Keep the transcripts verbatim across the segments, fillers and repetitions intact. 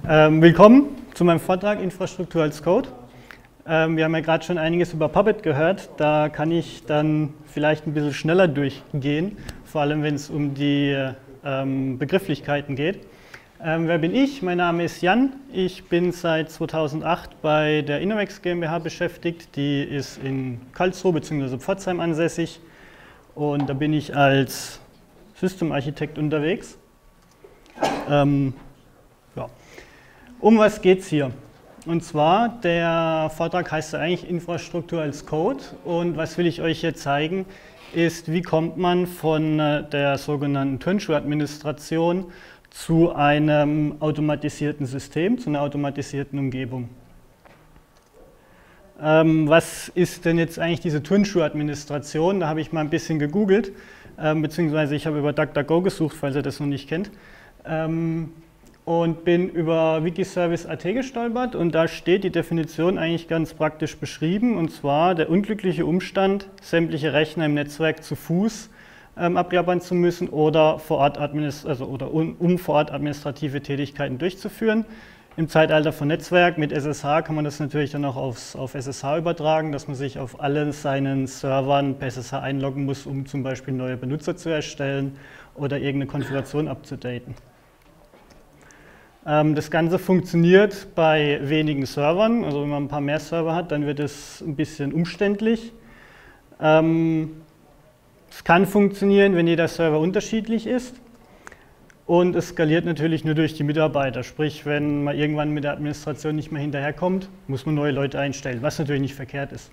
Ähm, willkommen zu meinem Vortrag Infrastruktur als Code. Ähm, wir haben ja gerade schon einiges über Puppet gehört, da kann ich dann vielleicht ein bisschen schneller durchgehen, vor allem wenn es um die ähm, Begrifflichkeiten geht. Ähm, wer bin ich? Mein Name ist Jan, ich bin seit zweitausendacht bei der Innovex GmbH beschäftigt, die ist in Karlsruhe bzw. Pforzheim ansässig und da bin ich als Systemarchitekt unterwegs. Ähm, ja. Um was geht es hier? Und zwar, der Vortrag heißt ja eigentlich Infrastruktur als Code und was will ich euch hier zeigen, ist, wie kommt man von der sogenannten Turnschuh-Administration zu einem automatisierten System, zu einer automatisierten Umgebung. Ähm, was ist denn jetzt eigentlich diese Turnschuh-Administration? Da habe ich mal ein bisschen gegoogelt, ähm, beziehungsweise ich habe über DuckDuckGo gesucht, falls ihr das noch nicht kennt. Ähm, und bin über Wikiservice Punkt at gestolpert und da steht die Definition eigentlich ganz praktisch beschrieben, und zwar der unglückliche Umstand, sämtliche Rechner im Netzwerk zu Fuß ähm, abklappern zu müssen oder, vor Ort also, oder um, um vor Ort administrative Tätigkeiten durchzuführen. Im Zeitalter von Netzwerk mit S S H kann man das natürlich dann auch aufs, auf S S H übertragen, dass man sich auf allen seinen Servern per S S H einloggen muss, um zum Beispiel neue Benutzer zu erstellen oder irgendeine Konfiguration abzudaten. Das Ganze funktioniert bei wenigen Servern, also wenn man ein paar mehr Server hat, dann wird es ein bisschen umständlich. Es kann funktionieren, wenn jeder Server unterschiedlich ist und es skaliert natürlich nur durch die Mitarbeiter, sprich wenn man irgendwann mit der Administration nicht mehr hinterherkommt, muss man neue Leute einstellen, was natürlich nicht verkehrt ist.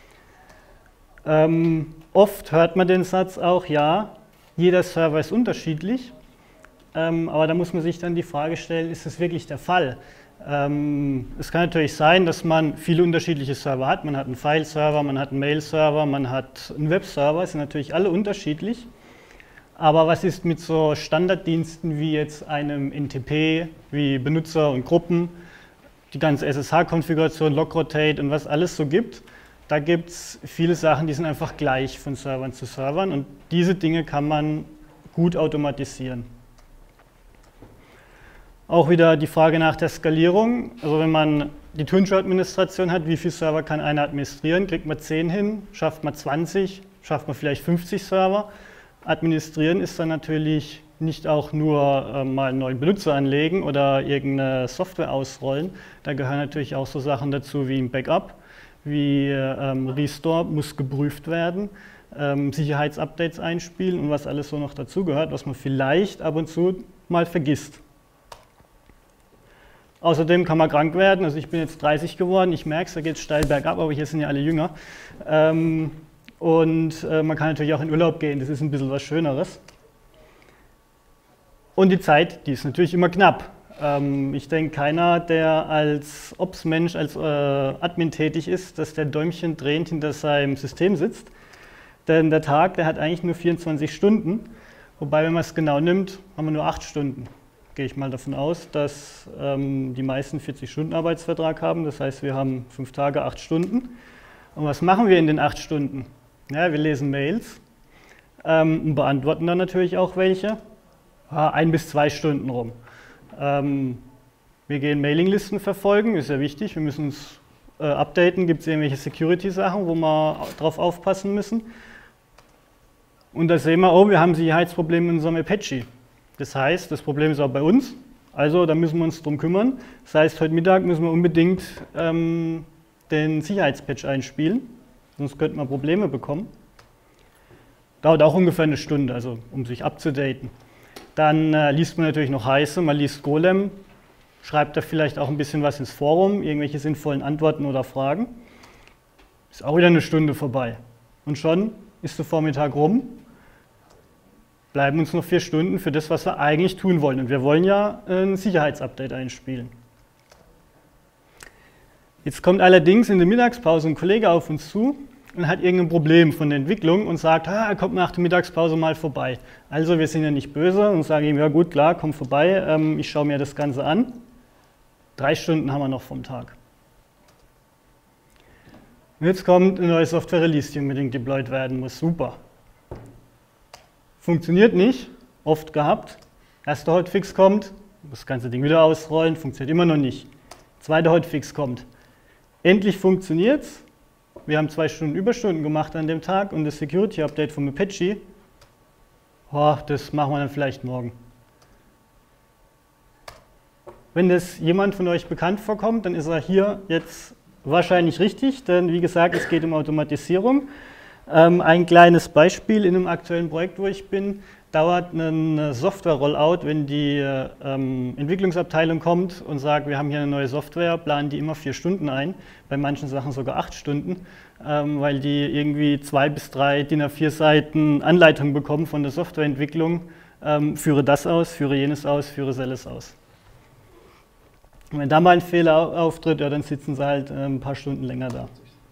Oft hört man den Satz auch, ja, jeder Server ist unterschiedlich. Ähm, aber da muss man sich dann die Frage stellen, ist das wirklich der Fall? Ähm, es kann natürlich sein, dass man viele unterschiedliche Server hat. Man hat einen File-Server, man hat einen Mail-Server, man hat einen Web-Server, sind natürlich alle unterschiedlich. Aber was ist mit so Standarddiensten wie jetzt einem N T P, wie Benutzer und Gruppen, die ganze S S H-Konfiguration, Logrotate und was alles so gibt? Da gibt es viele Sachen, die sind einfach gleich von Servern zu Servern und diese Dinge kann man gut automatisieren. Auch wieder die Frage nach der Skalierung. Also wenn man die Turnschuh-Administration hat, wie viele Server kann einer administrieren? Kriegt man zehn hin, schafft man zwanzig, schafft man vielleicht fünfzig Server. Administrieren ist dann natürlich nicht auch nur äh, mal einen neuen Benutzer anlegen oder irgendeine Software ausrollen. Da gehören natürlich auch so Sachen dazu wie ein Backup, wie ähm, Restore muss geprüft werden, ähm, Sicherheitsupdates einspielen und was alles so noch dazugehört, was man vielleicht ab und zu mal vergisst. Außerdem kann man krank werden, also ich bin jetzt dreißig geworden, ich merke es, da geht es steil bergab, aber hier sind ja alle jünger. Ähm, und äh, man kann natürlich auch in Urlaub gehen, das ist ein bisschen was Schöneres. Und die Zeit, die ist natürlich immer knapp. Ähm, ich denke, keiner, der als Ops-Mensch, als äh, Admin tätig ist, dass der Däumchen drehend hinter seinem System sitzt. Denn der Tag, der hat eigentlich nur vierundzwanzig Stunden, wobei, wenn man es genau nimmt, haben wir nur acht Stunden. Gehe ich mal davon aus, dass ähm, die meisten vierzig Stunden Arbeitsvertrag haben. Das heißt, wir haben fünf Tage, acht Stunden. Und was machen wir in den acht Stunden? Ja, wir lesen Mails ähm, und beantworten dann natürlich auch welche. Ah, ein bis zwei Stunden rum. Ähm, wir gehen Mailinglisten verfolgen, ist ja wichtig. Wir müssen uns äh, updaten. Gibt es irgendwelche Security-Sachen, wo wir drauf aufpassen müssen? Und da sehen wir, oh, wir haben Sicherheitsprobleme in unserem Apache. Das heißt, das Problem ist auch bei uns, also da müssen wir uns drum kümmern. Das heißt, heute Mittag müssen wir unbedingt ähm, den Sicherheitspatch einspielen, sonst könnten wir Probleme bekommen. Dauert auch ungefähr eine Stunde, also um sich abzudaten. Dann äh, liest man natürlich noch heiße, man liest Golem, schreibt da vielleicht auch ein bisschen was ins Forum, irgendwelche sinnvollen Antworten oder Fragen. Ist auch wieder eine Stunde vorbei. Und schon ist der Vormittag rum. Bleiben uns noch vier Stunden für das, was wir eigentlich tun wollen. Und wir wollen ja ein Sicherheitsupdate einspielen. Jetzt kommt allerdings in der Mittagspause ein Kollege auf uns zu und hat irgendein Problem von der Entwicklung und sagt, ah, er kommt nach der Mittagspause mal vorbei. Also wir sind ja nicht böse und sagen ihm, ja gut, klar, komm vorbei, ähm, ich schaue mir das Ganze an. Drei Stunden haben wir noch vom Tag. Und jetzt kommt eine neue Software-Release, die unbedingt deployed werden muss. Super. Funktioniert nicht, oft gehabt. Erster Hotfix kommt, das ganze Ding wieder ausrollen, funktioniert immer noch nicht. Zweiter Hotfix kommt. Endlich funktioniert es. Wir haben zwei Stunden Überstunden gemacht an dem Tag und das Security Update vom Apache, oh, das machen wir dann vielleicht morgen. Wenn das jemand von euch bekannt vorkommt, dann ist er hier jetzt wahrscheinlich richtig, denn wie gesagt, es geht um Automatisierung. Ähm, ein kleines Beispiel in einem aktuellen Projekt, wo ich bin, dauert ein Software-Rollout, wenn die ähm, Entwicklungsabteilung kommt und sagt, wir haben hier eine neue Software, planen die immer vier Stunden ein, bei manchen Sachen sogar acht Stunden, ähm, weil die irgendwie zwei bis drei D I N A vier Seiten Anleitung bekommen von der Softwareentwicklung, ähm, führe das aus, führe jenes aus, führe selles aus. Und wenn da mal ein Fehler auftritt, ja, dann sitzen sie halt ein paar Stunden länger da.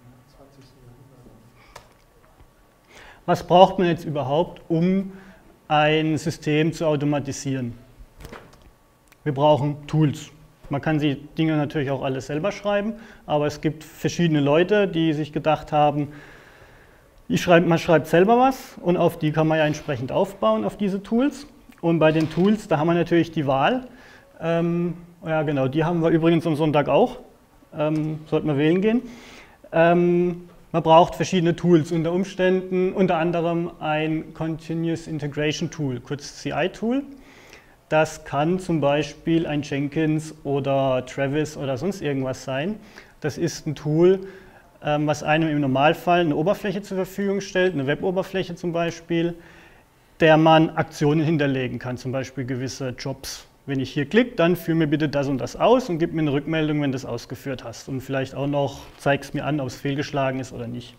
Was braucht man jetzt überhaupt, um ein System zu automatisieren? Wir brauchen Tools. Man kann die Dinge natürlich auch alle selber schreiben, aber es gibt verschiedene Leute, die sich gedacht haben, ich schreibe, man schreibt selber was und auf die kann man ja entsprechend aufbauen, auf diese Tools. Und bei den Tools, da haben wir natürlich die Wahl. Ähm, ja genau, die haben wir übrigens am Sonntag auch. Ähm, sollten wir wählen gehen. Ähm, Man braucht verschiedene Tools, unter Umständen unter anderem ein Continuous Integration Tool, kurz C I-Tool. Das kann zum Beispiel ein Jenkins oder Travis oder sonst irgendwas sein. Das ist ein Tool, was einem im Normalfall eine Oberfläche zur Verfügung stellt, eine Web-Oberfläche zum Beispiel, der man Aktionen hinterlegen kann, zum Beispiel gewisse Jobs. Wenn ich hier klicke, dann führe mir bitte das und das aus und gib mir eine Rückmeldung, wenn du das ausgeführt hast. Und vielleicht auch noch, zeig es mir an, ob es fehlgeschlagen ist oder nicht.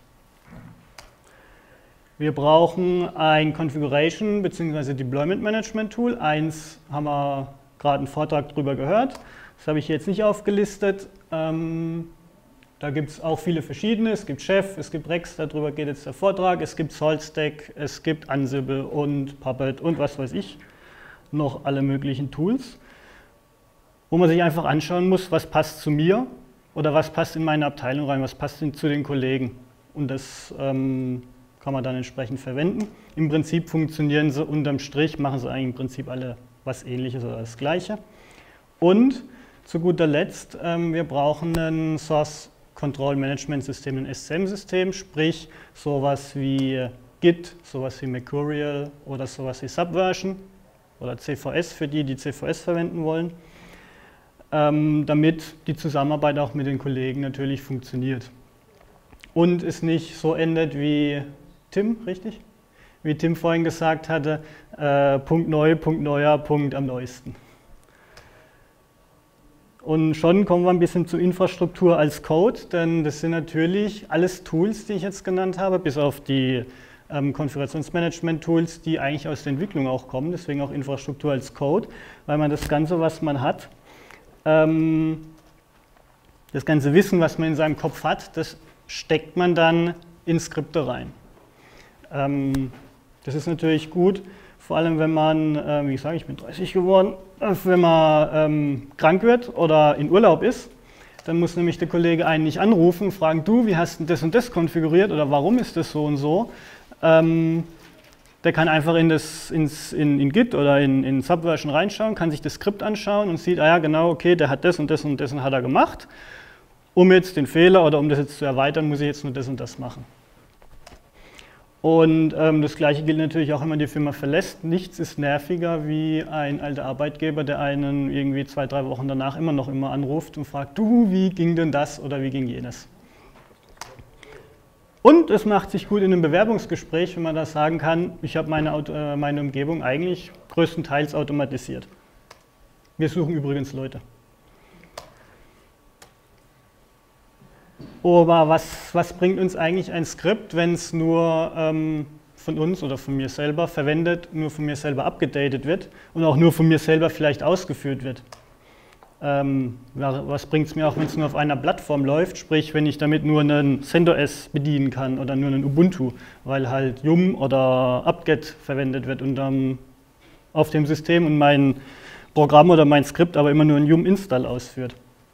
Wir brauchen ein Configuration bzw. Deployment Management Tool. Eins haben wir gerade einen Vortrag drüber gehört. Das habe ich hier jetzt nicht aufgelistet. Ähm, da gibt es auch viele verschiedene. Es gibt Chef, es gibt Rex, darüber geht jetzt der Vortrag. Es gibt SaltStack, es gibt Ansible und Puppet und was weiß ich. Noch alle möglichen Tools, wo man sich einfach anschauen muss, was passt zu mir oder was passt in meine Abteilung rein, was passt zu den Kollegen. Und das ähm, kann man dann entsprechend verwenden. Im Prinzip funktionieren sie unterm Strich, machen sie eigentlich im Prinzip alle was Ähnliches oder das Gleiche. Und zu guter Letzt, ähm, wir brauchen ein Source Control Management System, ein S C M-System, sprich sowas wie Git, sowas wie Mercurial oder sowas wie Subversion. Oder C V S für die, die C V S verwenden wollen, ähm, damit die Zusammenarbeit auch mit den Kollegen natürlich funktioniert. Und es nicht so endet wie Tim, richtig? Wie Tim vorhin gesagt hatte, äh, Punkt neu, Punkt neuer, Punkt am neuesten. Und schon kommen wir ein bisschen zur Infrastruktur als Code, denn das sind natürlich alles Tools, die ich jetzt genannt habe, bis auf die Ähm, Konfigurationsmanagement-Tools, die eigentlich aus der Entwicklung auch kommen, deswegen auch Infrastruktur als Code, weil man das Ganze, was man hat, ähm, das ganze Wissen, was man in seinem Kopf hat, das steckt man dann in Skripte rein. Ähm, das ist natürlich gut, vor allem wenn man, äh, wie gesagt, ich bin dreißig geworden, äh, wenn man ähm, krank wird oder in Urlaub ist, dann muss nämlich der Kollege einen nicht anrufen und fragen, du, wie hast du das und das konfiguriert oder warum ist das so und so? Ähm, der kann einfach in, das, ins, in, in Git oder in, in Subversion reinschauen, kann sich das Skript anschauen und sieht, ah ja genau, okay, der hat das und das und das und hat er gemacht. Um jetzt den Fehler oder um das jetzt zu erweitern, muss ich jetzt nur das und das machen. Und ähm, das Gleiche gilt natürlich auch, wenn man die Firma verlässt. Nichts ist nerviger wie ein alter Arbeitgeber, der einen irgendwie zwei, drei Wochen danach immer noch immer anruft und fragt, du, wie ging denn das oder wie ging jenes? Und es macht sich gut in einem Bewerbungsgespräch, wenn man das sagen kann, ich habe meine, äh, meine Umgebung eigentlich größtenteils automatisiert. Wir suchen übrigens Leute. Aber was, was bringt uns eigentlich ein Skript, wenn es nur ähm, von uns oder von mir selber verwendet, nur von mir selber abgedatet wird und auch nur von mir selber vielleicht ausgeführt wird? Ähm, was bringt es mir auch, wenn es nur auf einer Plattform läuft, sprich, wenn ich damit nur einen CentOS bedienen kann oder nur einen Ubuntu, weil halt Yum oder apt-get verwendet wird unterm, auf dem System und mein Programm oder mein Skript aber immer nur ein Yum-Install ausführt.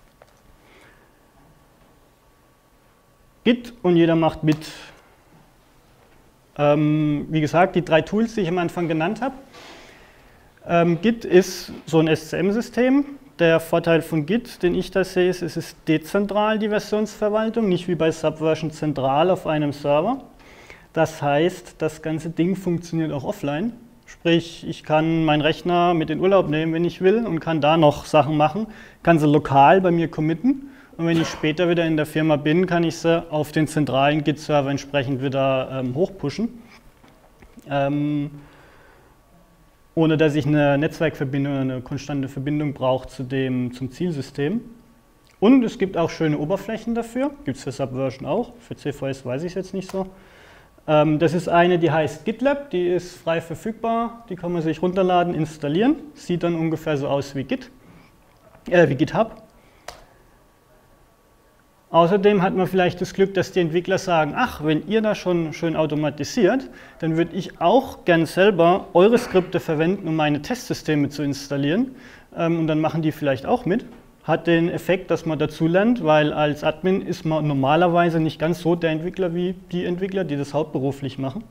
Git und jeder macht mit. Ähm, wie gesagt, die drei Tools, die ich am Anfang genannt habe. Ähm, Git ist so ein S C M-System. Der Vorteil von Git, den ich da sehe, ist, es ist dezentral, die Versionsverwaltung, nicht wie bei Subversion zentral auf einem Server. Das heißt, das ganze Ding funktioniert auch offline. Sprich, ich kann meinen Rechner mit in Urlaub nehmen, wenn ich will, und kann da noch Sachen machen, kann sie lokal bei mir committen. Und wenn ich später wieder in der Firma bin, kann ich sie auf den zentralen Git-Server entsprechend wieder ähm, hochpushen. Ähm, ohne dass ich eine Netzwerkverbindung, eine konstante Verbindung brauche zu dem, zum Zielsystem. Und es gibt auch schöne Oberflächen dafür, gibt es für Subversion auch, für C V S weiß ich es jetzt nicht so. Ähm, das ist eine, die heißt GitLab, die ist frei verfügbar, die kann man sich runterladen, installieren, sieht dann ungefähr so aus wie Git, äh, wie GitHub. Außerdem hat man vielleicht das Glück, dass die Entwickler sagen, ach, wenn ihr das schon schön automatisiert, dann würde ich auch gern selber eure Skripte verwenden, um meine Testsysteme zu installieren. Und dann machen die vielleicht auch mit. Hat den Effekt, dass man dazulernt, weil als Admin ist man normalerweise nicht ganz so der Entwickler wie die Entwickler, die das hauptberuflich machen.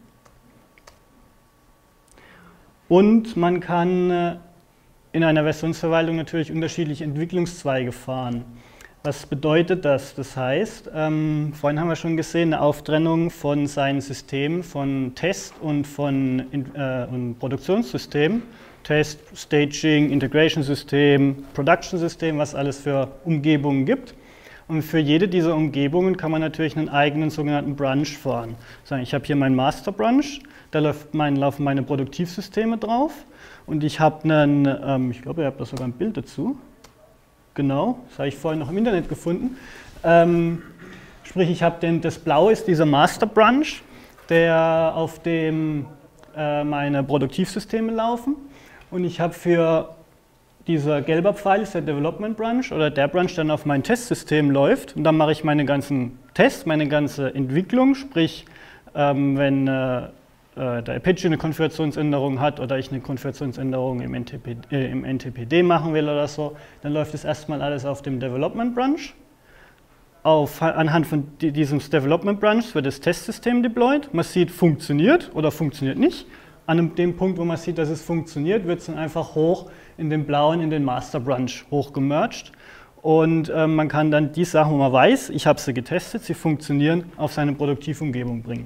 Und man kann in einer Versionsverwaltung natürlich unterschiedliche Entwicklungszweige fahren. Was bedeutet das? Das heißt, ähm, vorhin haben wir schon gesehen, eine Auftrennung von seinen Systemen, von Test und von äh, und Produktionssystem. Test, Staging, Integration System, Production System, was alles für Umgebungen gibt. Und für jede dieser Umgebungen kann man natürlich einen eigenen sogenannten Branch fahren. Ich habe hier meinen Master Branch, da läuft mein, laufen meine Produktivsysteme drauf. Und ich habe einen, ähm, ich glaube, ihr habt da sogar ein Bild dazu. Genau, das habe ich vorhin noch im Internet gefunden. Ähm, sprich, ich habe den, das Blaue ist dieser Master Branch, der auf dem äh, meine Produktivsysteme laufen. Und ich habe für dieser gelbe Pfeil ist der Development Branch oder der Branch, der dann auf mein Testsystem läuft. Und dann mache ich meine ganzen Tests, meine ganze Entwicklung, sprich, ähm, wenn äh, der Apache eine Konfigurationsänderung hat oder ich eine Konfigurationsänderung im N T P, äh, im N T P D machen will oder so, dann läuft es erstmal alles auf dem Development Branch. Auf, anhand von diesem Development Branch wird das Testsystem deployed. Man sieht, funktioniert oder funktioniert nicht. An dem Punkt, wo man sieht, dass es funktioniert, wird es dann einfach hoch in den blauen, in den Master Branch hochgemerged. Und äh, man kann dann die Sachen, wo man weiß, ich habe sie getestet, sie funktionieren, auf seine Produktivumgebung bringen.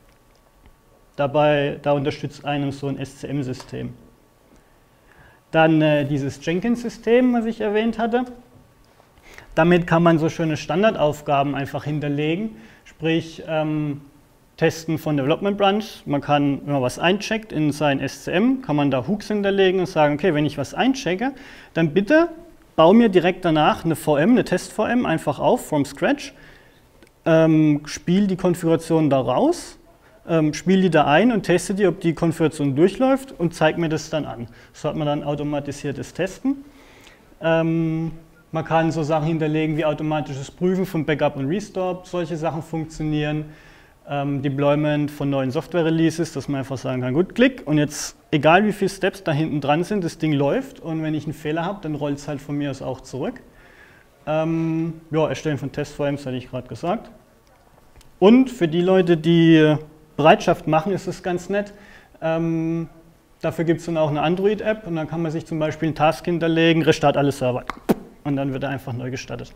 Dabei, da unterstützt einem so ein S C M-System. Dann äh, dieses Jenkins-System, was ich erwähnt hatte. Damit kann man so schöne Standardaufgaben einfach hinterlegen, sprich ähm, Testen von Development Branch. Man kann, wenn man was eincheckt in sein S C M, kann man da Hooks hinterlegen und sagen, okay, wenn ich was einchecke, dann bitte bau mir direkt danach eine V M, eine Test-V M einfach auf, from scratch, ähm, spiel die Konfiguration da raus, Ähm, spiele die da ein und teste die, ob die Konfiguration durchläuft und zeige mir das dann an. So hat man dann automatisiertes Testen. Ähm, man kann so Sachen hinterlegen wie automatisches Prüfen von Backup und Restore, solche Sachen funktionieren. Ähm, Deployment von neuen Software-Releases, dass man einfach sagen kann, gut, klick und jetzt, egal wie viele Steps da hinten dran sind, das Ding läuft und wenn ich einen Fehler habe, dann rollt es halt von mir aus auch zurück. Ähm, ja, Erstellen von Test-V Ms hatte ich gerade gesagt. Und für die Leute, die Bereitschaft machen, ist es ganz nett. Ähm, dafür gibt es dann auch eine Android-App und dann kann man sich zum Beispiel einen Task hinterlegen, Restart alle Server und dann wird er einfach neu gestartet.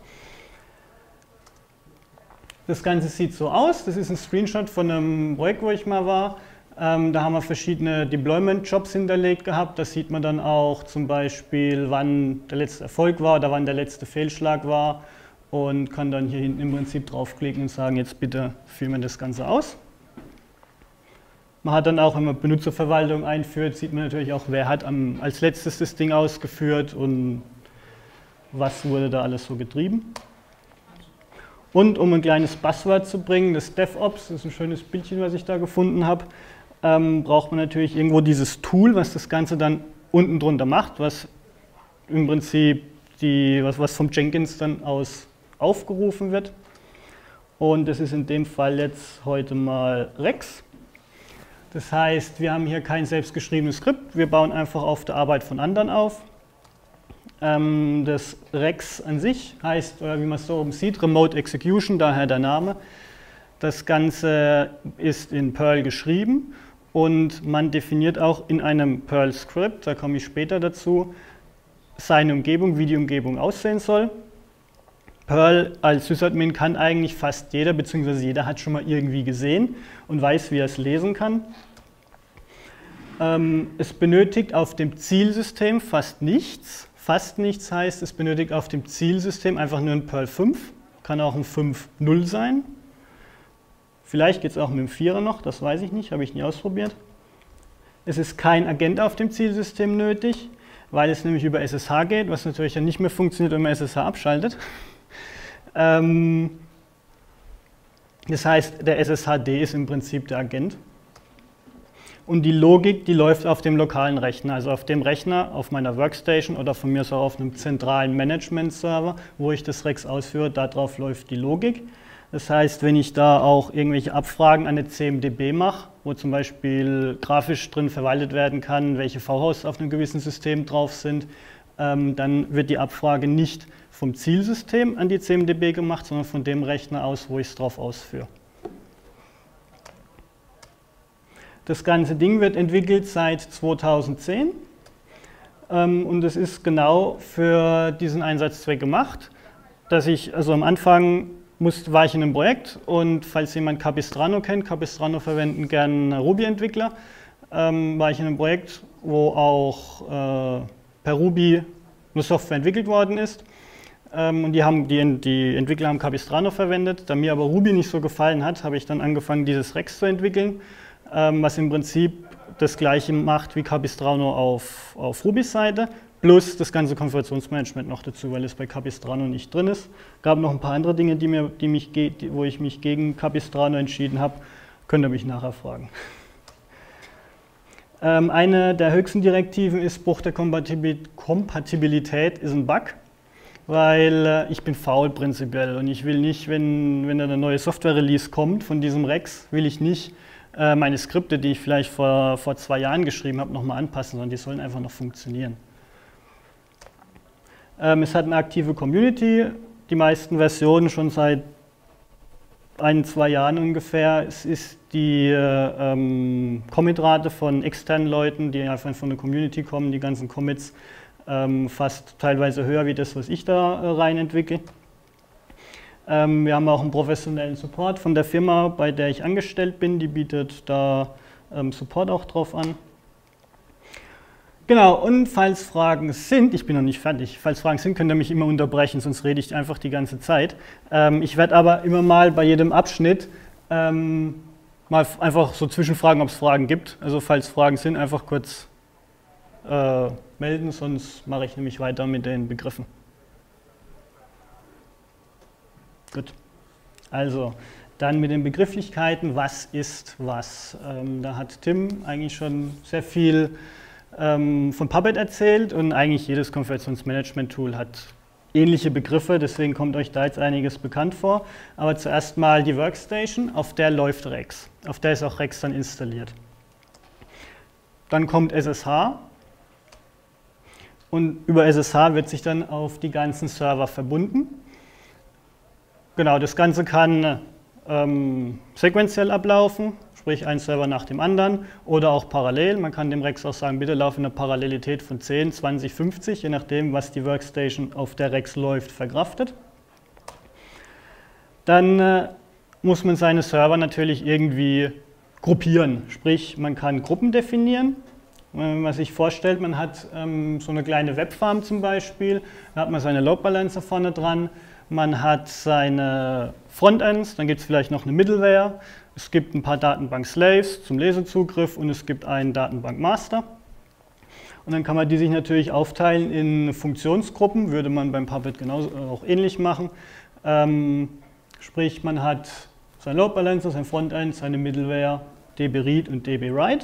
Das Ganze sieht so aus, das ist ein Screenshot von einem Projekt, wo ich mal war. Ähm, da haben wir verschiedene Deployment-Jobs hinterlegt gehabt, da sieht man dann auch zum Beispiel, wann der letzte Erfolg war oder wann der letzte Fehlschlag war und kann dann hier hinten im Prinzip draufklicken und sagen, jetzt bitte führen wir das Ganze aus. Man hat dann auch, wenn man Benutzerverwaltung einführt, sieht man natürlich auch, wer hat am, als letztes das Ding ausgeführt und was wurde da alles so getrieben. Und um ein kleines Buzzword zu bringen, das DevOps, das ist ein schönes Bildchen, was ich da gefunden habe, ähm, braucht man natürlich irgendwo dieses Tool, was das Ganze dann unten drunter macht, was im Prinzip die, was, was vom Jenkins dann aus aufgerufen wird. Und das ist in dem Fall jetzt heute mal Rex. Das heißt, wir haben hier kein selbstgeschriebenes Skript, wir bauen einfach auf der Arbeit von anderen auf. Ähm, das Rex an sich heißt, oder wie man es so oben sieht, Remote Execution, daher der Name. Das Ganze ist in Perl geschrieben und man definiert auch in einem Perl-Script, da komme ich später dazu, seine Umgebung, wie die Umgebung aussehen soll. Perl als Sysadmin kann eigentlich fast jeder, beziehungsweise jeder hat schon mal irgendwie gesehen und weiß, wie er es lesen kann. Ähm, es benötigt auf dem Zielsystem fast nichts. Fast nichts heißt, es benötigt auf dem Zielsystem einfach nur ein Perl fünf, kann auch ein fünf Punkt null sein. Vielleicht geht es auch mit dem Vierer noch, das weiß ich nicht, habe ich nie ausprobiert. Es ist kein Agent auf dem Zielsystem nötig, weil es nämlich über S S H geht, was natürlich dann nicht mehr funktioniert, wenn man S S H abschaltet. Ähm, das heißt, der S S H D ist im Prinzip der Agent. Und die Logik, die läuft auf dem lokalen Rechner, also auf dem Rechner, auf meiner Workstation oder von mir aus auch auf einem zentralen Management-Server, wo ich das Rex ausführe, darauf läuft die Logik. Das heißt, wenn ich da auch irgendwelche Abfragen an eine C M D B mache, wo zum Beispiel grafisch drin verwaltet werden kann, welche V-Hosts auf einem gewissen System drauf sind, ähm, dann wird die Abfrage nicht vom Zielsystem an die C M D B gemacht, sondern von dem Rechner aus, wo ich es drauf ausführe. Das ganze Ding wird entwickelt seit zweitausendzehn ähm, und es ist genau für diesen Einsatzzweck gemacht, dass ich also am Anfang Musste, war ich in einem Projekt und falls jemand Capistrano kennt, Capistrano verwenden gerne Ruby-Entwickler, ähm, war ich in einem Projekt, wo auch äh, per Ruby eine Software entwickelt worden ist ähm, und die, haben, die, die Entwickler haben Capistrano verwendet. Da mir aber Ruby nicht so gefallen hat, habe ich dann angefangen, dieses Rex zu entwickeln, ähm, was im Prinzip das gleiche macht wie Capistrano auf, auf Rubys Seite. Plus das ganze Konfigurationsmanagement noch dazu, weil es bei Capistrano nicht drin ist. Es gab noch ein paar andere Dinge, die mir, die mich, die, wo ich mich gegen Capistrano entschieden habe. Könnt ihr mich nachher fragen. Ähm, eine der höchsten Direktiven ist, Bruch der Kompatibilität ist ein Bug, weil äh, ich bin faul prinzipiell und ich will nicht, wenn, wenn da eine neue Software-Release kommt von diesem Rex, will ich nicht äh, meine Skripte, die ich vielleicht vor, vor zwei Jahren geschrieben habe, nochmal anpassen, sondern die sollen einfach noch funktionieren. Es hat eine aktive Community, die meisten Versionen schon seit ein, zwei Jahren ungefähr. Es ist die ähm, Commitrate von externen Leuten, die einfach von der Community kommen, die ganzen Commits, ähm, fast teilweise höher wie das, was ich da äh, rein entwickle. Ähm, wir haben auch einen professionellen Support von der Firma, bei der ich angestellt bin, die bietet da ähm, Support auch drauf an. Genau, und falls Fragen sind, ich bin noch nicht fertig, falls Fragen sind, könnt ihr mich immer unterbrechen, sonst rede ich einfach die ganze Zeit. Ähm, ich werde aber immer mal bei jedem Abschnitt ähm, mal einfach so zwischenfragen, ob es Fragen gibt. Also falls Fragen sind, einfach kurz äh, melden, sonst mache ich nämlich weiter mit den Begriffen. Gut, also dann mit den Begrifflichkeiten, was ist was? Ähm, da hat Tim eigentlich schon sehr viel von Puppet erzählt und eigentlich jedes Konfigurationsmanagement-Tool hat ähnliche Begriffe, deswegen kommt euch da jetzt einiges bekannt vor. Aber zuerst mal die Workstation, auf der läuft Rex. Auf der ist auch Rex dann installiert. Dann kommt S S H und über S S H wird sich dann auf die ganzen Server verbunden. Genau, das Ganze kann ähm, sequenziell ablaufen. Sprich ein Server nach dem anderen oder auch parallel. Man kann dem Rex auch sagen, bitte lauf in einer Parallelität von zehn, zwanzig, fünfzig, je nachdem, was die Workstation, auf der Rex läuft, verkraftet. Dann äh, muss man seine Server natürlich irgendwie gruppieren. Sprich, man kann Gruppen definieren. Wenn man sich vorstellt, man hat ähm, so eine kleine Webfarm zum Beispiel, da hat man seine Load Balancer vorne dran, man hat seine Frontends, dann gibt es vielleicht noch eine Middleware. Es gibt ein paar Datenbank-Slaves zum Lesezugriff und es gibt einen Datenbank-Master. Und dann kann man die sich natürlich aufteilen in Funktionsgruppen, würde man beim Puppet genauso auch ähnlich machen. Ähm, sprich, man hat sein Load Balancer, sein Frontend, seine Middleware, db-read und db-write.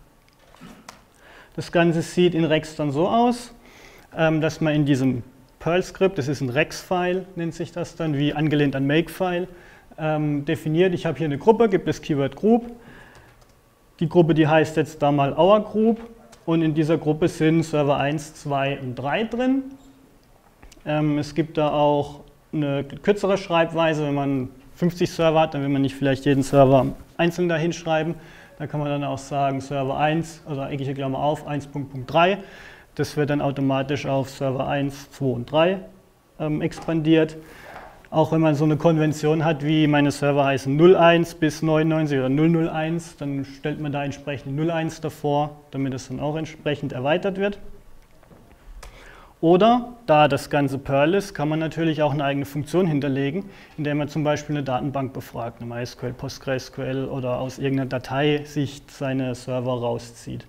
Das Ganze sieht in Rex dann so aus, ähm, dass man in diesem Perl-Skript, das ist ein Rex-File, nennt sich das dann, wie angelehnt an Make-File, Ähm, definiert, ich habe hier eine Gruppe, gibt es Keyword Group. Die Gruppe, die heißt jetzt da mal Our Group und in dieser Gruppe sind Server eins, zwei und drei drin. Ähm, es gibt da auch eine kürzere Schreibweise, wenn man fünfzig Server hat, dann will man nicht vielleicht jeden Server einzeln dahin schreiben. Da kann man dann auch sagen Server eins, also eckige Klammer auf, eins Punkt Punkt drei. Das wird dann automatisch auf Server eins, zwei und drei ähm, expandiert. Auch wenn man so eine Konvention hat, wie meine Server heißen null eins bis neunundneunzig oder null null eins, dann stellt man da entsprechend null eins davor, damit es dann auch entsprechend erweitert wird. Oder, da das Ganze Perl ist, kann man natürlich auch eine eigene Funktion hinterlegen, indem man zum Beispiel eine Datenbank befragt, eine MySQL, PostgreSQL oder aus irgendeiner Dateisicht seine Server rauszieht.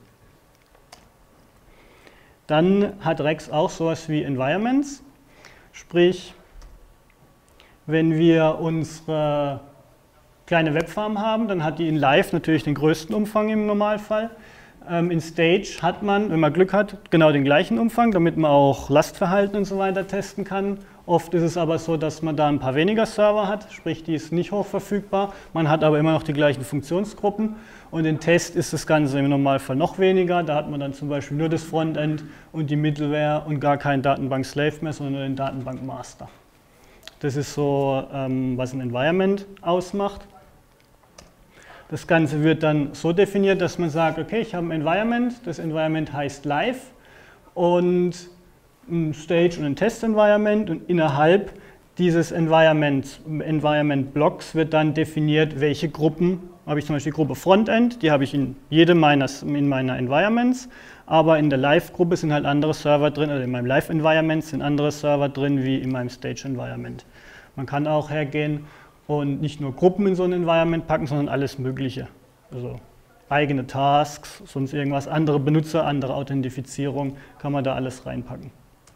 Dann hat Rex auch sowas wie Environments, sprich, wenn wir unsere kleine Webfarm haben, dann hat die in Live natürlich den größten Umfang im Normalfall. Ähm, in Stage hat man, wenn man Glück hat, genau den gleichen Umfang, damit man auch Lastverhalten und so weiter testen kann. Oft ist es aber so, dass man da ein paar weniger Server hat, sprich die ist nicht hoch verfügbar. Man hat aber immer noch die gleichen Funktionsgruppen und in Test ist das Ganze im Normalfall noch weniger. Da hat man dann zum Beispiel nur das Frontend und die Middleware und gar keinen Datenbank-Slave mehr, sondern den Datenbank-Master. Das ist so, ähm, was ein Environment ausmacht. Das Ganze wird dann so definiert, dass man sagt, okay, ich habe ein Environment, das Environment heißt Live und ein Stage und ein Test-Environment und innerhalb dieses Environment, Environment Blocks wird dann definiert, welche Gruppen, habe ich zum Beispiel die Gruppe Frontend, die habe ich in jedem meiner, in meiner Environments, aber in der Live-Gruppe sind halt andere Server drin, also in meinem Live-Environment sind andere Server drin wie in meinem Stage-Environment. Man kann auch hergehen und nicht nur Gruppen in so ein Environment packen, sondern alles Mögliche. Also eigene Tasks, sonst irgendwas, andere Benutzer, andere Authentifizierung, kann man da alles reinpacken.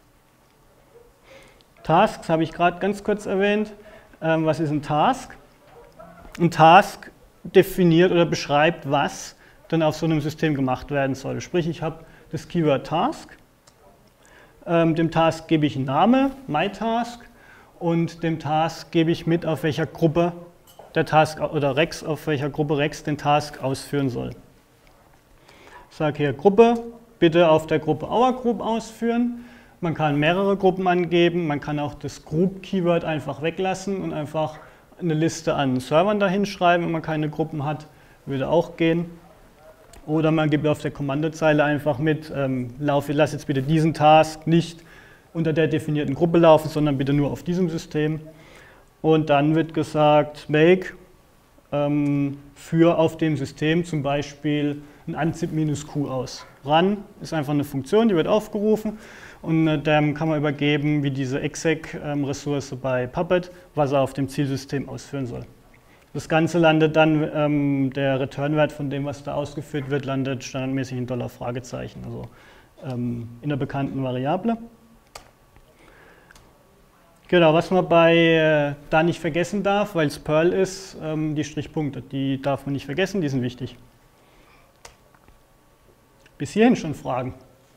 Tasks habe ich gerade ganz kurz erwähnt. Ähm, was ist ein Task? Ein Task definiert oder beschreibt, was dann auf so einem System gemacht werden soll. Sprich, ich habe das Keyword Task, ähm, dem Task gebe ich einen Namen, MyTask, und dem Task gebe ich mit, auf welcher Gruppe der Task oder Rex, auf welcher Gruppe Rex den Task ausführen soll. Ich sage hier Gruppe, bitte auf der Gruppe Our Group ausführen. Man kann mehrere Gruppen angeben, man kann auch das Group-Keyword einfach weglassen und einfach eine Liste an Servern dahin schreiben, wenn man keine Gruppen hat, würde auch gehen. Oder man gibt auf der Kommandozeile einfach mit, ähm, lauf, lass jetzt bitte diesen Task nicht unter der definierten Gruppe laufen, sondern bitte nur auf diesem System. Und dann wird gesagt, make ähm, für auf dem System zum Beispiel ein unzip-q aus. Run ist einfach eine Funktion, die wird aufgerufen und äh, dann kann man übergeben, wie diese exec-Ressource ähm, bei Puppet, was er auf dem Zielsystem ausführen soll. Das Ganze landet dann, ähm, der Return-Wert von dem, was da ausgeführt wird, landet standardmäßig in Dollar Fragezeichen, also ähm, in der bekannten Variable. Genau, was man bei äh, da nicht vergessen darf, weil es Perl ist, ähm, die Strichpunkte, die darf man nicht vergessen, die sind wichtig. Bis hierhin schon Fragen?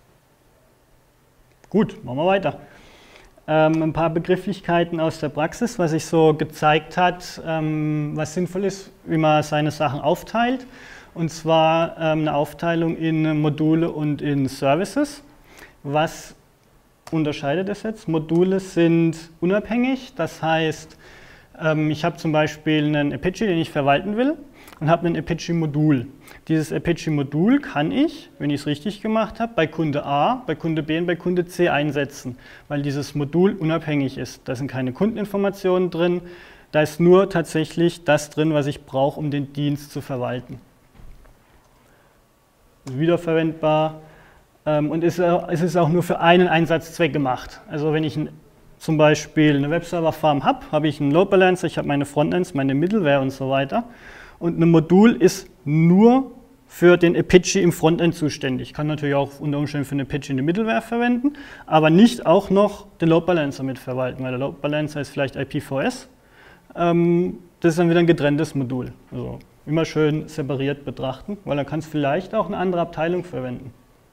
Gut, machen wir weiter. Ähm, ein paar Begrifflichkeiten aus der Praxis, was sich so gezeigt hat, ähm, was sinnvoll ist, wie man seine Sachen aufteilt. Und zwar ähm, eine Aufteilung in Module und in Services. Was unterscheidet es jetzt? Module sind unabhängig, das heißt, ähm, ich habe zum Beispiel einen Apache, den ich verwalten will und habe ein Apache-Modul. Dieses Apache-Modul kann ich, wenn ich es richtig gemacht habe, bei Kunde A, bei Kunde B und bei Kunde C einsetzen, weil dieses Modul unabhängig ist. Da sind keine Kundeninformationen drin, da ist nur tatsächlich das drin, was ich brauche, um den Dienst zu verwalten. Wiederverwendbar. Und es ist auch nur für einen Einsatzzweck gemacht. Also wenn ich ein, zum Beispiel eine Webserver-Farm habe, habe ich einen Load Balancer, ich habe meine Frontends, meine Middleware und so weiter. Und ein Modul ist nur für den Apache im Frontend zuständig. Ich kann natürlich auch unter Umständen für den Apache in der Middleware verwenden, aber nicht auch noch den Load Balancer mitverwalten, weil der Load Balancer ist vielleicht I P v S. Das ist dann wieder ein getrenntes Modul. Also immer schön separiert betrachten, weil dann kann es vielleicht auch eine andere Abteilung verwenden.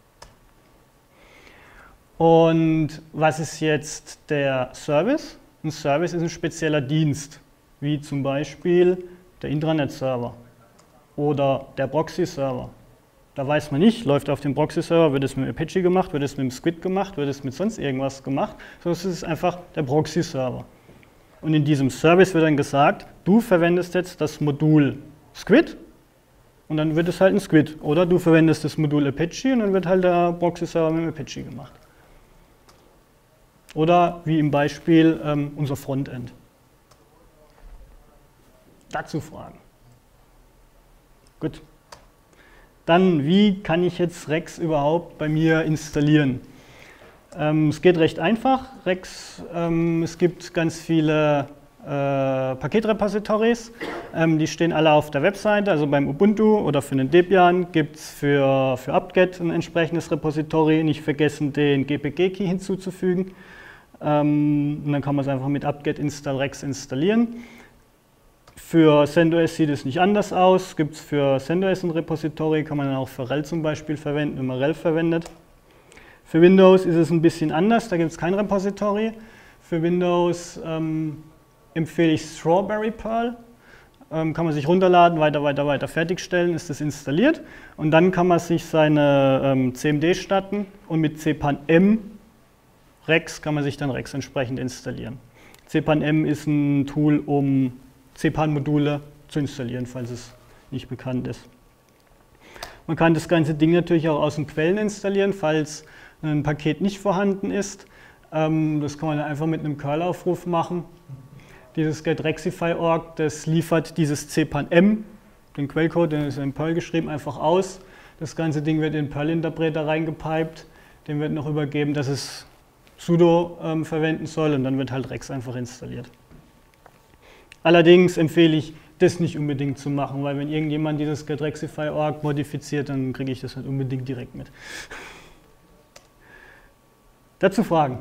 Und was ist jetzt der Service? Ein Service ist ein spezieller Dienst, wie zum Beispiel der Intranet-Server oder der Proxy-Server. Da weiß man nicht, läuft auf dem Proxy-Server, wird es mit Apache gemacht, wird es mit dem Squid gemacht, wird es mit sonst irgendwas gemacht, sondern es ist einfach der Proxy-Server. Und in diesem Service wird dann gesagt, du verwendest jetzt das Modul Squid Und dann wird es halt ein Squid. Oder du verwendest das Modul Apache und dann wird halt der Proxy-Server mit dem Apache gemacht. Oder wie im Beispiel ähm, unser Frontend. Dazu Fragen. Gut. Dann, wie kann ich jetzt Rex überhaupt bei mir installieren? Ähm, es geht recht einfach. Rex, ähm, es gibt ganz viele äh, Paketrepositories, ähm, die stehen alle auf der Webseite, also beim Ubuntu oder für den Debian gibt es für, für apt-get ein entsprechendes Repository. Nicht vergessen, den G P G-Key hinzuzufügen. Ähm, und dann kann man es einfach mit apt-get install rex installieren. Für CentOS sieht es nicht anders aus. Gibt es für CentOS ein Repository, kann man dann auch für rel zum Beispiel verwenden, wenn man rel verwendet. Für Windows ist es ein bisschen anders, da gibt es kein Repository. Für Windows ähm, empfehle ich Strawberry Perl. Ähm, kann man sich runterladen, weiter, weiter, weiter fertigstellen, ist das installiert. Und dann kann man sich seine ähm, C M D starten und mit cpan-m Rex kann man sich dann Rex entsprechend installieren. cpan-m ist ein Tool, um cpan-Module zu installieren, falls es nicht bekannt ist. Man kann das ganze Ding natürlich auch aus den Quellen installieren, falls ein Paket nicht vorhanden ist. Das kann man dann einfach mit einem Curl-Aufruf machen. Dieses get-rexify punkt org, das liefert dieses cpan-m, den Quellcode, den ist in Perl geschrieben, einfach aus. Das ganze Ding wird in den Perl-Interpreter reingepiped. Dem wird noch übergeben, dass es sudo ähm, verwenden soll und dann wird halt Rex einfach installiert. Allerdings empfehle ich, das nicht unbedingt zu machen, weil wenn irgendjemand dieses get-rexify punkt org modifiziert, dann kriege ich das nicht unbedingt direkt mit. Dazu Fragen?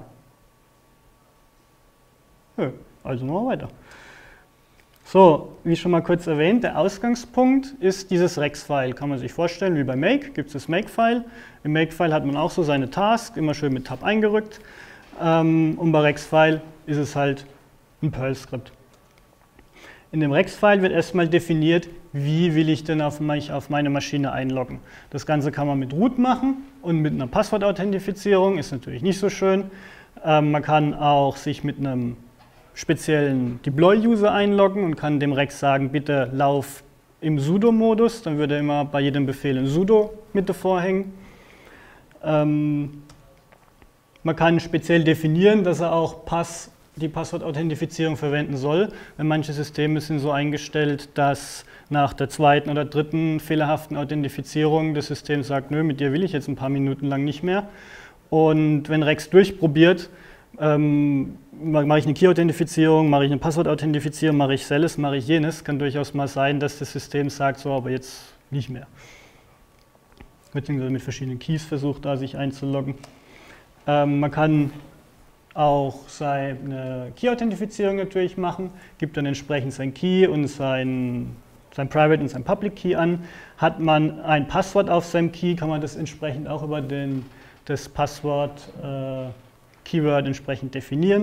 Ja, also machen wir weiter. So, wie schon mal kurz erwähnt, der Ausgangspunkt ist dieses Rex-File. Kann man sich vorstellen, wie bei Make gibt es das Make-File. Im Make-File hat man auch so seine Task, immer schön mit Tab eingerückt. Und bei Rex-File ist es halt ein Perl-Skript. In dem Rex-File wird erstmal definiert, wie will ich denn auf meine Maschine einloggen. Das Ganze kann man mit root machen und mit einer Passwortauthentifizierung, ist natürlich nicht so schön. Ähm, man kann auch sich mit einem speziellen Deploy-User einloggen und kann dem Rex sagen, bitte lauf im sudo-Modus, dann würde er immer bei jedem Befehl ein sudo mit davor hängen. Ähm, man kann speziell definieren, dass er auch Pass die Passwortauthentifizierung verwenden soll. Wenn manche Systeme sind so eingestellt, dass nach der zweiten oder dritten fehlerhaften Authentifizierung das System sagt, nö, mit dir will ich jetzt ein paar Minuten lang nicht mehr. Und wenn Rex durchprobiert, ähm, mache ich eine Key-Authentifizierung, mache ich eine Passwortauthentifizierung, mache ich Celis, mache ich jenes, kann durchaus mal sein, dass das System sagt, so, aber jetzt nicht mehr. Beziehungsweise mit verschiedenen Keys versucht, da sich einzuloggen. Ähm, man kann auch seine Key-Authentifizierung natürlich machen, gibt dann entsprechend sein Key und sein, sein Private und sein Public Key an. Hat man ein Passwort auf seinem Key, kann man das entsprechend auch über den, das Passwort äh, Keyword entsprechend definieren.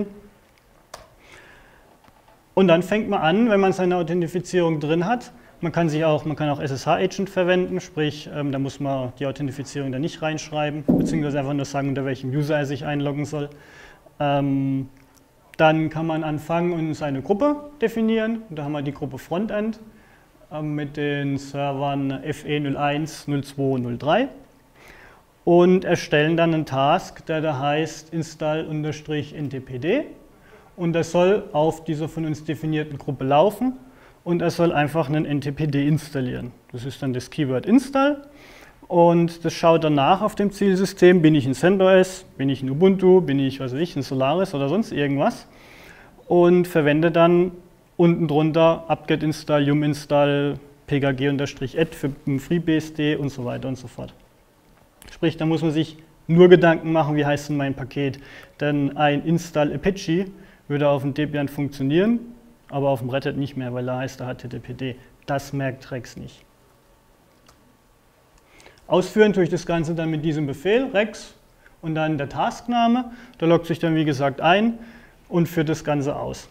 Und dann fängt man an, wenn man seine Authentifizierung drin hat. Man kann, sich auch, man kann auch S S H-Agent verwenden, sprich, ähm, da muss man die Authentifizierung da nicht reinschreiben, beziehungsweise einfach nur sagen, unter welchem User er sich einloggen soll. Ähm, dann kann man anfangen und seine Gruppe definieren. Da haben wir die Gruppe Frontend ähm, mit den Servern F E null eins, null zwei, null drei und erstellen dann einen Task, der da heißt install-N T P D und das soll auf dieser von uns definierten Gruppe laufen und er soll einfach einen N T P D installieren. Das ist dann das Keyword install. Und das schaut danach auf dem Zielsystem, bin ich in CentOS, bin ich in Ubuntu, bin ich, was weiß ich, in Solaris oder sonst irgendwas und verwende dann unten drunter apt-get install, yum install, pkg-add für FreeBSD und so weiter und so fort. Sprich, da muss man sich nur Gedanken machen, wie heißt denn mein Paket, denn ein install Apache würde auf dem Debian funktionieren, aber auf dem Red Hat nicht mehr, weil da heißt er H T T P D. Das merkt Rex nicht. Ausführen tue ich das Ganze dann mit diesem Befehl, Rex, und dann der Taskname. Da loggt sich dann, wie gesagt, ein und führt das Ganze aus.